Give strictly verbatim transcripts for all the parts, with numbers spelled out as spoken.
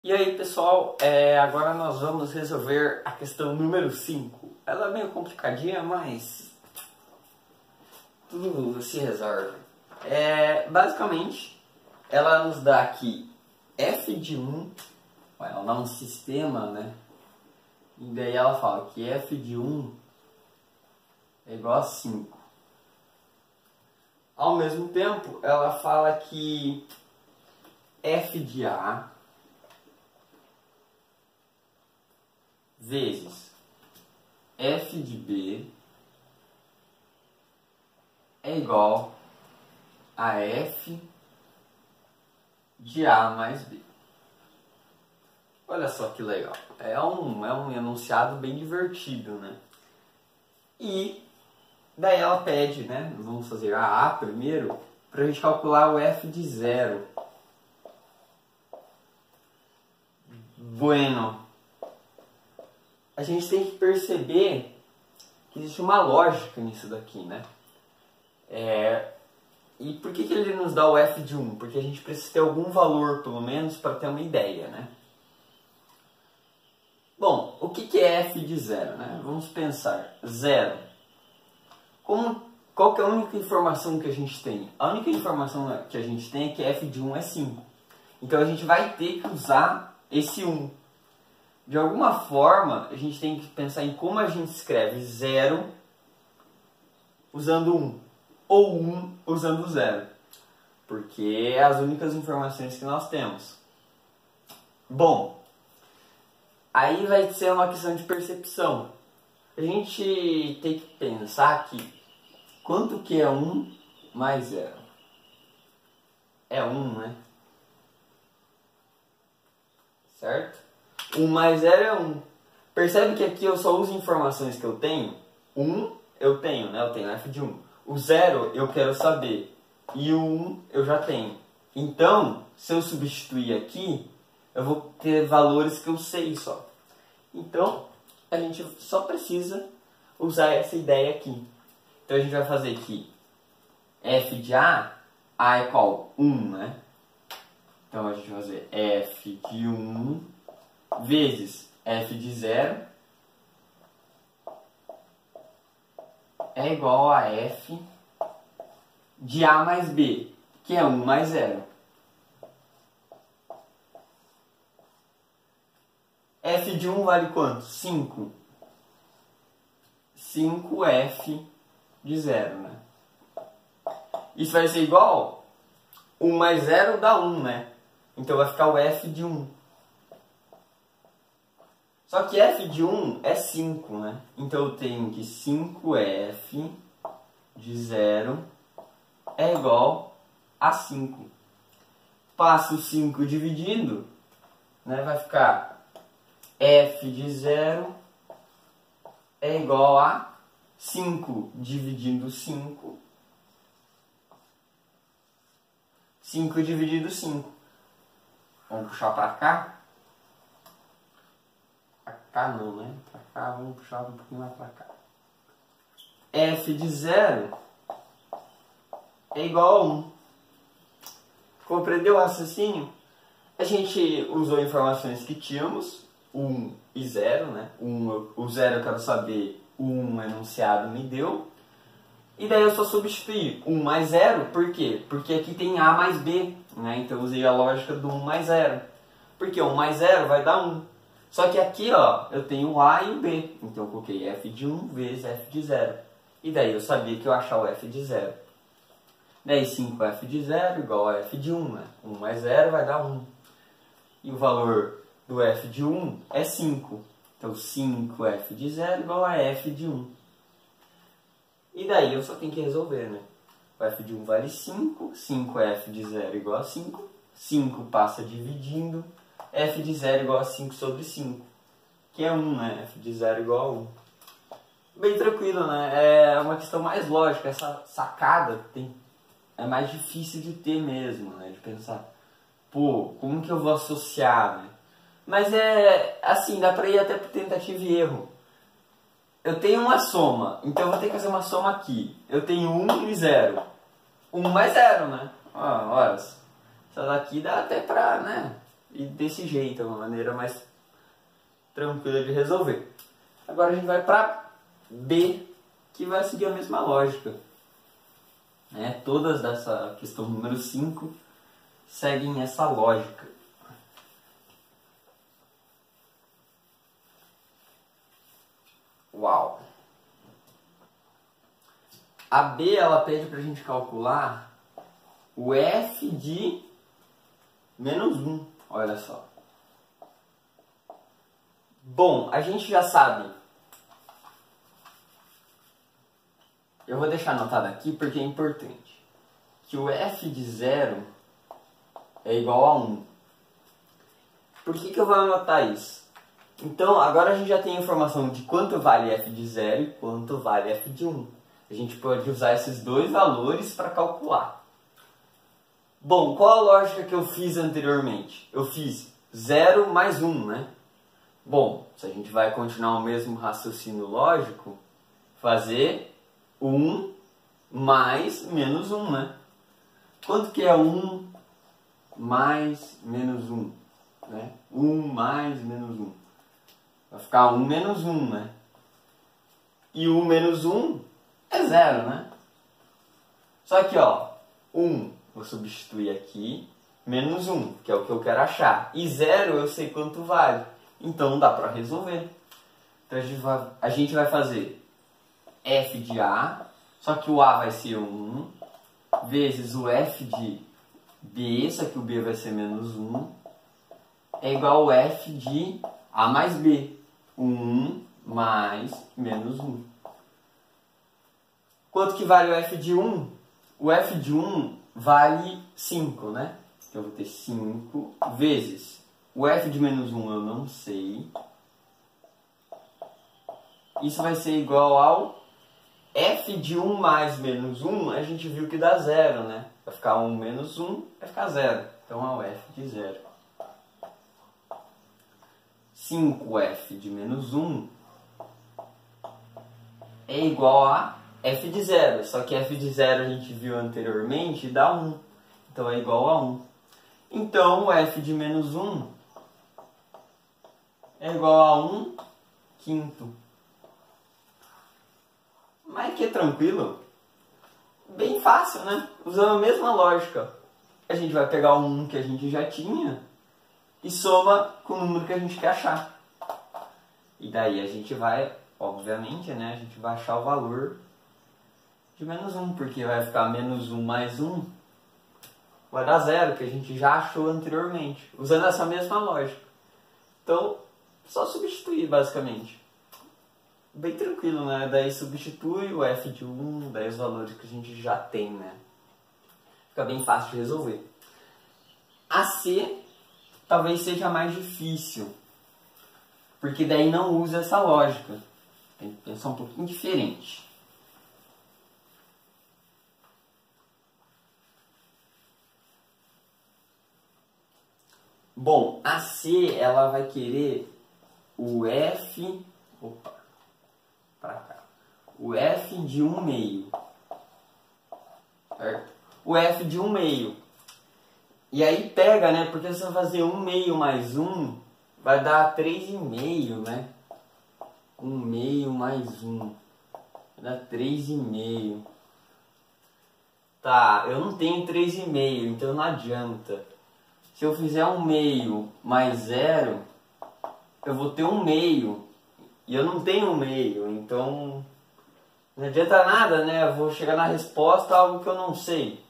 E aí pessoal, é, agora nós vamos resolver a questão número cinco. Ela é meio complicadinha, mas tudo se resolve. É, basicamente, ela nos dá aqui f de um, ela dá um sistema, né? E daí ela fala que f de um é igual a cinco. Ao mesmo tempo, ela fala que f de A vezes f de B é igual a f de A mais B. Olha só que legal. É um, é um enunciado bem divertido, né? E daí ela pede, né? Vamos fazer a A primeiro, para a gente calcular o f de zero. Bueno. A gente tem que perceber que existe uma lógica nisso daqui, né? É, e por que, que ele nos dá o f de um? Porque a gente precisa ter algum valor, pelo menos, para ter uma ideia, né? Bom, o que, que é f de zero, né? Vamos pensar. Zero. Como, qual que é a única informação que a gente tem? A única informação que a gente tem é que f de um é cinco. Então a gente vai ter que usar esse um. De alguma forma, a gente tem que pensar em como a gente escreve zero usando um, ou um usando zero, porque é as únicas informações que nós temos. Bom, aí vai ser uma questão de percepção. A gente tem que pensar que quanto que é um mais zero? É um, né? Certo? um mais zero é um. Percebe que aqui eu só uso informações que eu tenho? um eu tenho, né? Eu tenho f de um. O zero eu quero saber. E o um eu já tenho. Então, se eu substituir aqui, eu vou ter valores que eu sei só. Então, a gente só precisa usar essa ideia aqui. Então, a gente vai fazer aqui f de A, A é qual? um, né? Então, a gente vai fazer f de um vezes f de zero é igual a f de A mais B, que é um mais zero. F de um vale quanto? cinco. cinco f de zero, né? Isso vai ser igual um mais zero dá um, né? Então vai ficar o f de um. Só que f de um é cinco, né? Então eu tenho que cinco f de zero é igual a cinco. Passo cinco dividindo, né? Vai ficar f de zero é igual a cinco dividindo cinco. cinco dividido cinco. Vamos puxar para cá. Pra cá não, né? Pra cá, vamos puxar um pouquinho mais pra cá. F de zero é igual a um. Compreendeu o raciocínio? A gente usou informações que tínhamos, um e zero, né? um, o zero eu quero saber, o um enunciado me deu. E daí eu só substituí um mais zero, por quê? Porque aqui tem A mais B, né? Então eu usei a lógica do um mais zero. Porque um mais zero vai dar um. Só que aqui, ó, eu tenho o A e o B. Então eu coloquei f de um vezes f de zero. E daí eu sabia que eu ia achar o f de zero. Daí cinco f de zero igual a f de um, né? um mais zero vai dar um. E o valor do f de um é cinco. Então cinco f de zero igual a f de um. E daí eu só tenho que resolver, né? O f de um vale cinco. cinco f de zero igual a cinco. cinco passa dividindo. F de zero igual a cinco sobre cinco, que é um, né? F de zero igual a um. Bem tranquilo, né? É uma questão mais lógica. Essa sacada tem, é mais difícil de ter mesmo, né? De pensar, pô, como que eu vou associar, né? Mas é assim, dá pra ir até por tentativa e erro. Eu tenho uma soma, então eu vou ter que fazer uma soma aqui. Eu tenho um e zero. um mais zero, né? Ó, olha, essa daqui dá até pra, né? E desse jeito, é uma maneira mais tranquila de resolver. Agora a gente vai para B, que vai seguir a mesma lógica. Né? Todas dessa questão número cinco seguem essa lógica. Uau! A B, ela pede para a gente calcular o f de menos um. Olha só. Bom, a gente já sabe. Eu vou deixar anotado aqui porque é importante. Que o f de zero é igual a um. Por que que eu vou anotar isso? Então, agora a gente já tem a informação de quanto vale f de zero e quanto vale f de um. A gente pode usar esses dois valores para calcular. Bom, qual a lógica que eu fiz anteriormente? Eu fiz zero mais um, né? Bom, se a gente vai continuar o mesmo raciocínio lógico, fazer um mais menos um, né? Quanto que é um mais menos um? Né? um mais menos um. Vai ficar um menos um, né? E um menos um é zero, né? Só que, ó, um, vou substituir aqui, menos um, que é o que eu quero achar. E zero eu sei quanto vale. Então dá para resolver. Então a gente, vai, a gente vai fazer f de A, só que o A vai ser um, vezes o f de B, só que o B vai ser menos um, é igual ao f de A mais B. um mais menos um. Quanto que vale o f de um? O f de um vale cinco, né? Então eu vou ter cinco vezes o f de menos um eu não sei. Isso vai ser igual ao f de um mais menos um, a gente viu que dá zero, né? Vai ficar um menos um, vai ficar zero. Então é o f de zero. cinco f de menos um é igual a f de zero. Só que f de zero a gente viu anteriormente dá um. Então é igual a um. Então o f de menos um é igual a um quinto. Mas que é tranquilo. Bem fácil, né? Usando a mesma lógica. A gente vai pegar o um que a gente já tinha e soma com o número que a gente quer achar. E daí a gente vai, obviamente, né? A gente vai achar o valor de menos um, porque vai ficar menos um mais um, vai dar zero, que a gente já achou anteriormente, usando essa mesma lógica. Então, só substituir, basicamente. Bem tranquilo, né? Daí substitui o f de um, daí os valores que a gente já tem, né? Fica bem fácil de resolver. A C talvez seja mais difícil, porque daí não usa essa lógica. Tem que pensar um pouquinho diferente. Bom, a C ela vai querer o f, opa, para cá, o f de um meio, certo? O f de um meio. E aí pega, né? Porque se você fazer um meio mais um, vai dar três e meio, né? um meio mais um, vai dar três e meio. Tá, eu não tenho três e meio, então não adianta. Se eu fizer um meio mais zero, eu vou ter um meio. E eu não tenho um meio, então não adianta nada, né? Eu vou chegar na resposta a algo que eu não sei.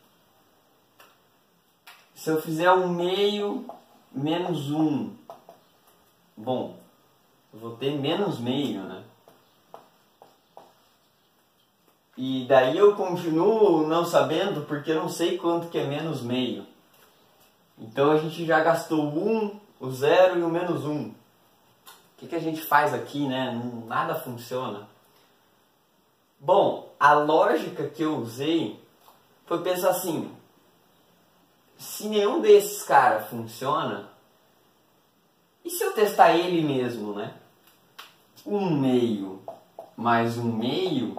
Se eu fizer um meio menos um, bom, eu vou ter menos meio, né? E daí eu continuo não sabendo porque eu não sei quanto que é menos meio. Então a gente já gastou o um, o zero e o menos um. O que, que a gente faz aqui, né? Nada funciona. Bom, a lógica que eu usei foi pensar assim: se nenhum desses caras funciona, e se eu testar ele mesmo, né? Um meio mais um meio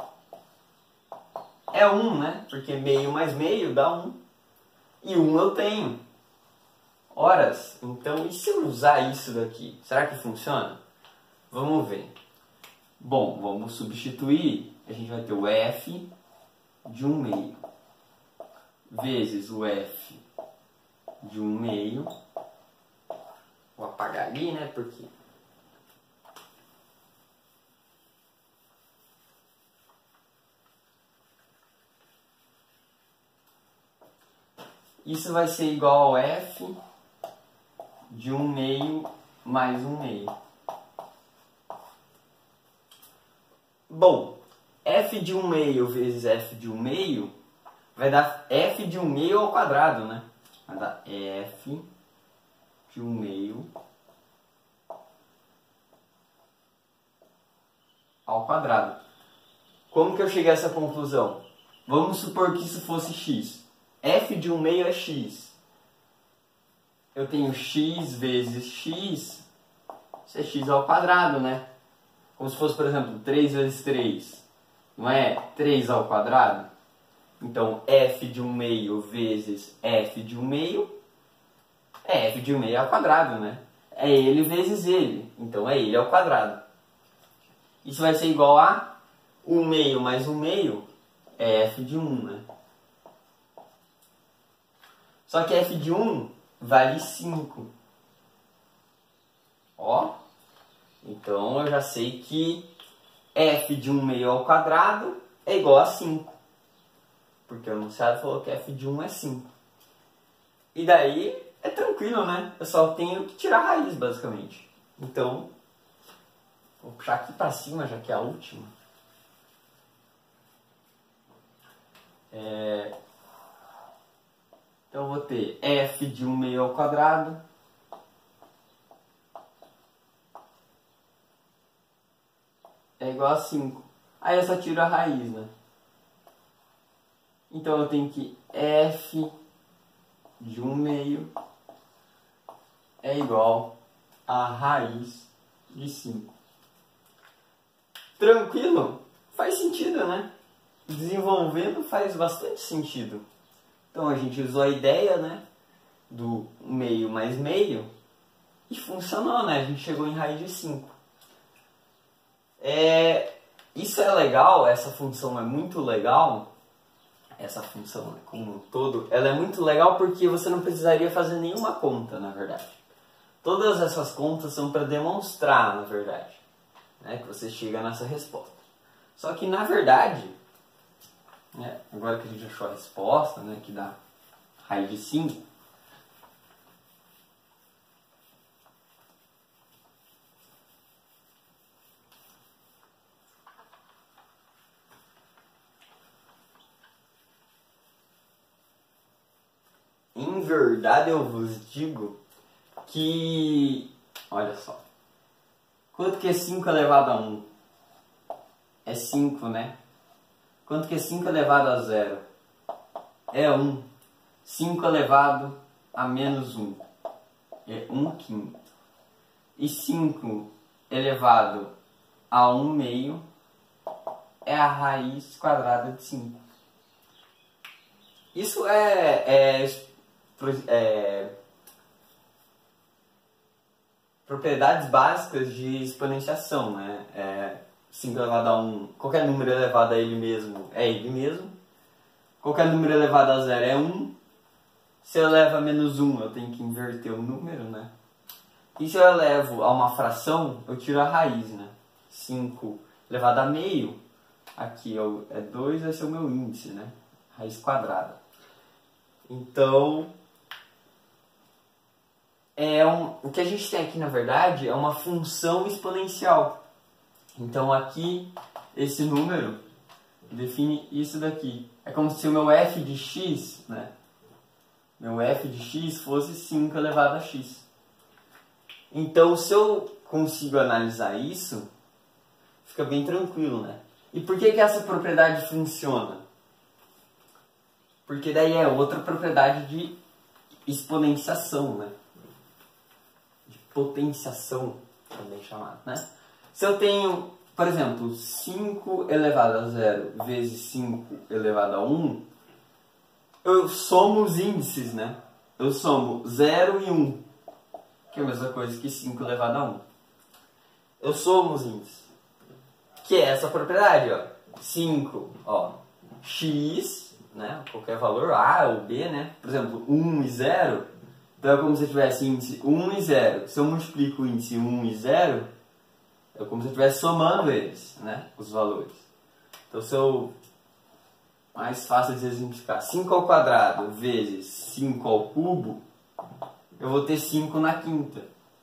é um, né? Porque meio mais meio dá um. E um eu tenho. horas. Então, e se eu usar isso daqui? Será que funciona? Vamos ver. Bom, vamos substituir. A gente vai ter o F de um meio vezes o F de um meio. Vou apagar ali, né? Porque isso vai ser igual ao F de um meio mais um meio. Bom, F de um meio vezes F de um meio vai dar F de um meio ao quadrado, né? Vai dar F de um meio ao quadrado. Como que eu cheguei a essa conclusão? Vamos supor que isso fosse x. F de um meio é x. Eu tenho x vezes x, isso é x ao quadrado, né? Como se fosse, por exemplo, três vezes três. Não é três ao quadrado? Então, f de um meio vezes f de um meio é f de um meio ao quadrado, né? É ele vezes ele. Então, é ele ao quadrado. Isso vai ser igual a um meio mais um meio é f de um, né? Só que f de um vale cinco. Ó. Então, eu já sei que f de um meio ao quadrado é igual a cinco. Porque o enunciado falou que f de um é cinco. E daí é tranquilo, né? Eu só tenho que tirar a raiz, basicamente. Então, vou puxar aqui para cima, já que é a última. É... Então, eu vou ter f de um meio ao quadrado é igual a cinco. Aí eu só tiro a raiz, né? Então, eu tenho que f de um meio é igual a raiz de cinco. Tranquilo? Faz sentido, né? Desenvolvendo faz bastante sentido. Então, a gente usou a ideia, né, do meio mais meio e funcionou, né? A gente chegou em raiz de cinco. É, isso é legal, essa função é muito legal. Essa função, né, como um todo, ela é muito legal porque você não precisaria fazer nenhuma conta, na verdade. Todas essas contas são para demonstrar, na verdade, né, que você chega nessa resposta. Só que, na verdade, né, agora que a gente achou a resposta, né, que dá raiz de cinco, em verdade eu vos digo que, olha só, quanto que é cinco elevado a um? É cinco, né? Quanto que é cinco elevado a zero? É um. cinco elevado a menos um é um quinto. E cinco elevado a um meio é a raiz quadrada de cinco. Isso é, é, é propriedades básicas de exponenciação, né? É, cinco elevado a um, qualquer número elevado a ele mesmo é ele mesmo. Qualquer número elevado a zero é um. Se eu elevo a menos um, eu tenho que inverter o número, né? E se eu elevo a uma fração, eu tiro a raiz, né? cinco elevado a meio, aqui é dois, vai ser o meu índice, né? Raiz quadrada. Então, é um, o que a gente tem aqui, na verdade, é uma função exponencial. Então, aqui, esse número define isso daqui. É como se o meu f de x, né? Meu f de x fosse cinco elevado a x. Então, se eu consigo analisar isso, fica bem tranquilo, né? E por que que essa propriedade funciona? Porque daí é outra propriedade de exponenciação, né? De potenciação, também chamado, né? Se eu tenho, por exemplo, cinco elevado a zero vezes cinco elevado a um, eu somo os índices, né? eu somo zero e um, que é a mesma coisa que cinco elevado a um. Eu somo os índices, que é essa propriedade, ó. cinco, ó, x, né, qualquer valor, A ou B, né, por exemplo, um e zero, então é como se eu tivesse índice um e zero. Se eu multiplico o índice um e zero, é como se eu estivesse somando eles, né, os valores. Então, se eu... mais fácil de exemplificar, cinco ao quadrado vezes cinco ao cubo, eu vou ter cinco na quinta.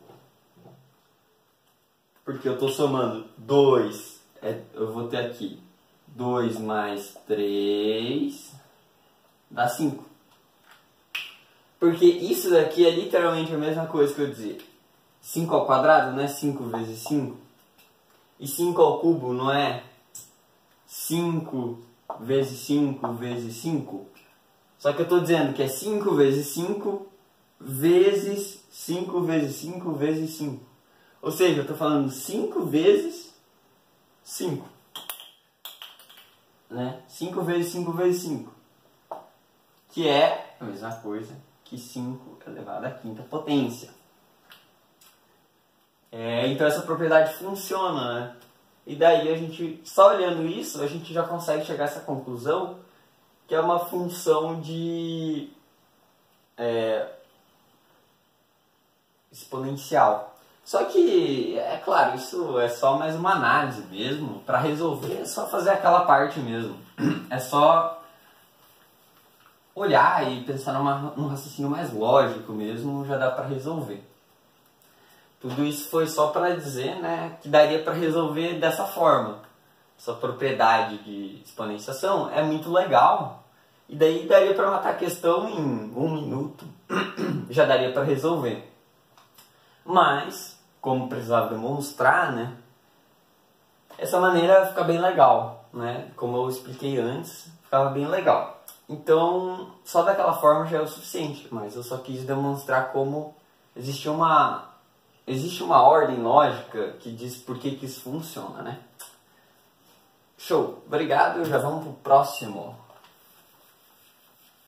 Porque eu estou somando dois, é, eu vou ter aqui dois mais três, dá cinco. Porque isso daqui é literalmente a mesma coisa que eu dizer cinco ao quadrado não é cinco vezes cinco? E cinco ao cubo não é cinco vezes cinco vezes cinco? Só que eu estou dizendo que é cinco vezes cinco vezes cinco vezes cinco vezes cinco. Ou seja, eu estou falando cinco vezes cinco. Né? cinco vezes cinco vezes cinco. Que é a mesma coisa que cinco elevado à quinta potência. É, então essa propriedade funciona, né? E daí a gente, só olhando isso, a gente já consegue chegar a essa conclusão que é uma função de é, exponencial. Só que, é claro, isso é só mais uma análise mesmo. Para resolver é só fazer aquela parte mesmo. É só olhar e pensar numa, num raciocínio mais lógico mesmo, já dá para resolver. Tudo isso foi só para dizer, né, que daria para resolver dessa forma. Essa propriedade de exponenciação é muito legal. E daí daria para matar a questão em um minuto. Já daria para resolver. Mas, como precisava demonstrar, né, essa maneira fica bem legal, né? Como eu expliquei antes, ficava bem legal. Então, só daquela forma já é o suficiente. Mas eu só quis demonstrar como existe uma... Existe uma ordem lógica que diz por que, que isso funciona, né? Show! Obrigado, já vamos pro próximo.